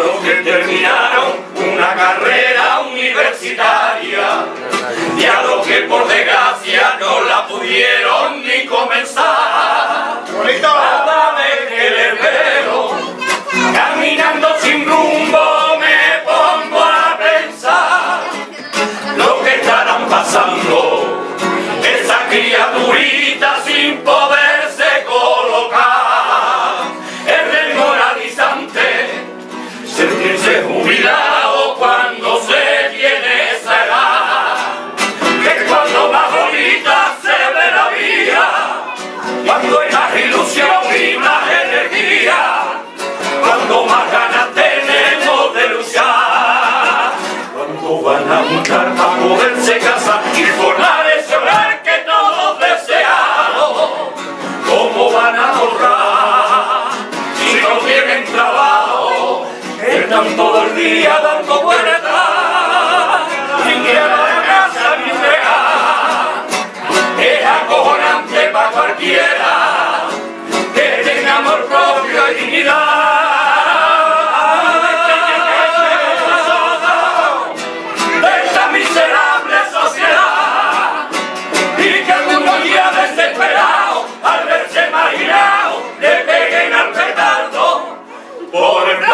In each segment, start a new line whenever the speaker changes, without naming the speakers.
los que terminaron una carrera universitaria y a los que por desgracia no la pudieron ni comenzar. Cada vez que les veo caminando sin rumbo me pongo a pensar lo que estarán pasando esas criaturitas sin poderse colocar. Es desmoralizante sentirse jubilado cuando se tiene esa edad, que cuando más bonita se ve la vida, cuando hay más ilusión y más energía, cuando más ganas tenemos de luchar, cuando van a buscar para poderse casar y formar ese hogar que todos deseamos. ¿Cómo van a ahorrar si no tienen trabajo? Están todo el día dando vueltas sin llegar a casa ni real. Es acojonante para cualquiera que tenga amor propio y dignidad. De esta miserable sociedad y que algunos ya desesperados al verse marginados le peguen al petardo por el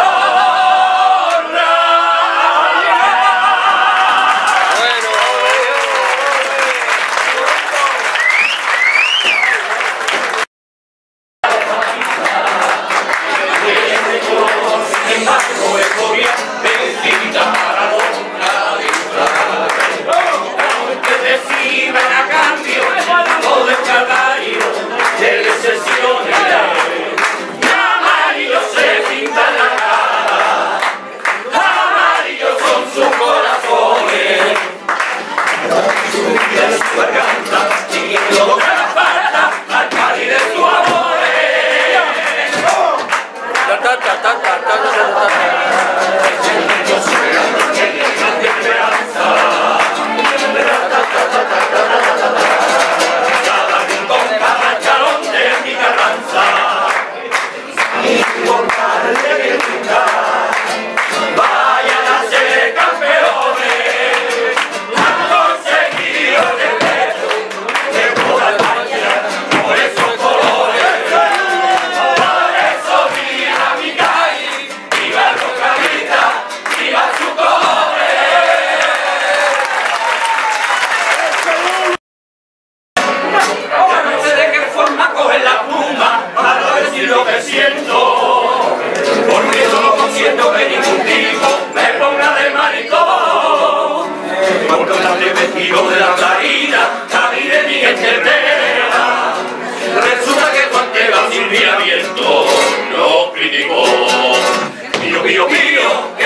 lo que siento, porque yo no consiento que ningún tipo me ponga de maricón, porque el vestido de la clarina, la vida de mi gente entera, resulta que Juan Tebas Silvia Viento no criticó. Pío, pío, pío,